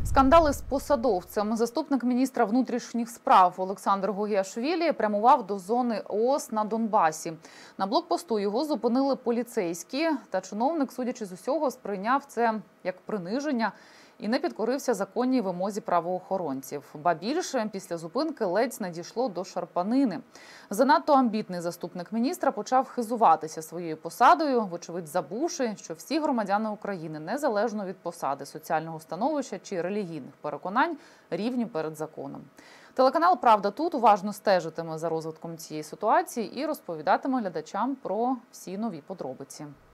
Скандали з посадовцем. Заступник міністра внутрішніх справ Олександр Гогіашвілі прямував до зони ООС на Донбасі. На блокпосту його зупинили поліцейські, та чиновник, судячи з усього, сприйняв це як приниження і не підкорився законній вимозі правоохоронців. Ба більше, після зупинки ледь не дійшло до шарпанини. Занадто амбітний заступник міністра почав хизуватися своєю посадою, вочевидь забувши, що всі громадяни України, незалежно від посади, соціального становища чи релігійних переконань, рівні перед законом. Телеканал «Правда тут» уважно стежитиме за розвитком цієї ситуації і розповідатиме глядачам про всі нові подробиці.